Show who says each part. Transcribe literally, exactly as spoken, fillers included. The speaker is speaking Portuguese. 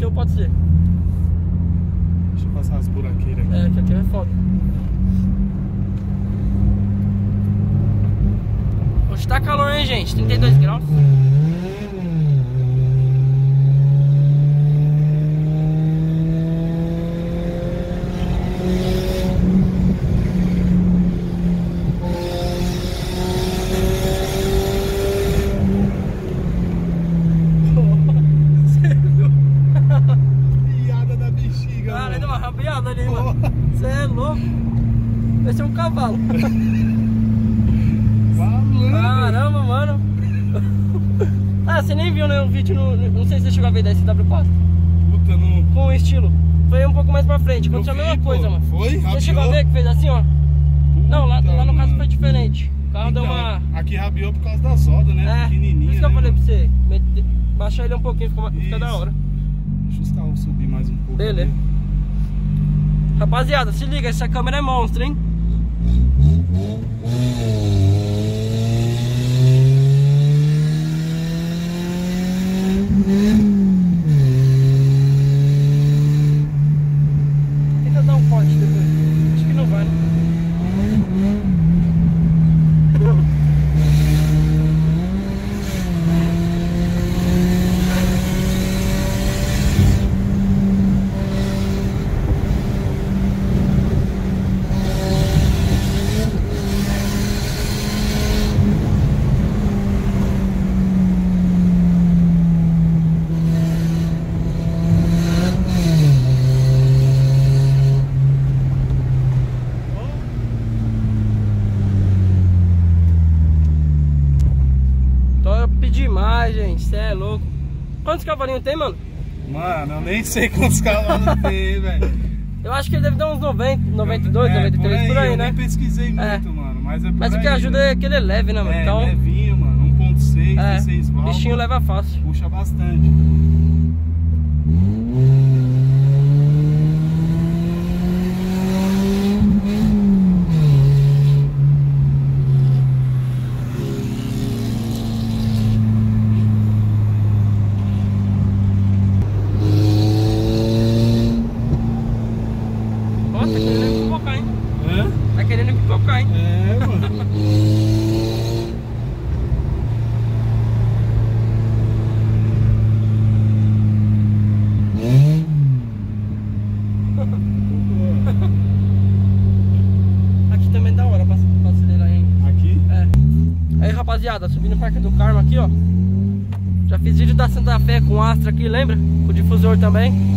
Speaker 1: seu pode ser.
Speaker 2: Deixa eu passar as buraqueiras aqui.
Speaker 1: É, que aqui é foda. Hoje tá calor, hein, gente? trinta e dois graus. Ali, mano. Você é louco. Esse é um cavalo. Caramba, mano. Ah, você nem viu, né, um vídeo no... Não sei se você chegou a ver da S W quatro.
Speaker 2: Puta, não...
Speaker 1: Com o estilo. Foi um pouco mais pra frente. Aconteceu a mesma
Speaker 2: vi,
Speaker 1: coisa,
Speaker 2: pô.
Speaker 1: mano.
Speaker 2: Foi?
Speaker 1: Você
Speaker 2: Rabiou?
Speaker 1: chegou a ver que fez assim, ó?
Speaker 2: Puta,
Speaker 1: não, lá, lá no caso
Speaker 2: mano.
Speaker 1: foi diferente. O carro
Speaker 2: Então,
Speaker 1: deu uma...
Speaker 2: aqui rabiou por causa das rodas, né?
Speaker 1: É,
Speaker 2: Pequenininha,
Speaker 1: por isso que eu
Speaker 2: né,
Speaker 1: falei
Speaker 2: mano?
Speaker 1: pra você. Mete- Baixar ele um pouquinho, fica, fica
Speaker 2: Isso.
Speaker 1: da hora.
Speaker 2: Deixa os carros subir mais um pouco.
Speaker 1: Beleza.
Speaker 2: aqui.
Speaker 1: Rapaziada, se liga, essa câmera é monstro, hein? Tenta dar um corte depois. Acho que não vai, né? Top demais, gente. Cê é louco. Quantos cavalinhos tem, mano?
Speaker 2: Mano, eu nem sei quantos cavalos tem, velho.
Speaker 1: Eu acho que ele deve dar uns noventa, noventa e dois,
Speaker 2: É,
Speaker 1: noventa e três, por aí,
Speaker 2: eu
Speaker 1: né?
Speaker 2: nem pesquisei muito,
Speaker 1: É.
Speaker 2: mano. Mas é por
Speaker 1: Mas o
Speaker 2: aí,
Speaker 1: que ajuda
Speaker 2: né?
Speaker 1: é que ele é leve, né, mano?
Speaker 2: É,
Speaker 1: Então,
Speaker 2: levinho, mano. um ponto seis,
Speaker 1: é,
Speaker 2: dezesseis
Speaker 1: o
Speaker 2: válvulas.
Speaker 1: bichinho leva fácil.
Speaker 2: Puxa bastante.
Speaker 1: Ó, tá querendo pipocar, hein?
Speaker 2: Hã?
Speaker 1: Tá querendo pipocar, hein?
Speaker 2: É, mano.
Speaker 1: Aqui também é da hora pra, pra acelerar, hein?
Speaker 2: Aqui?
Speaker 1: É. Aí, rapaziada, subindo o Parque do Carmo aqui, ó. Já fiz vídeo da Santa Fé com Astra aqui, lembra? Com o difusor também.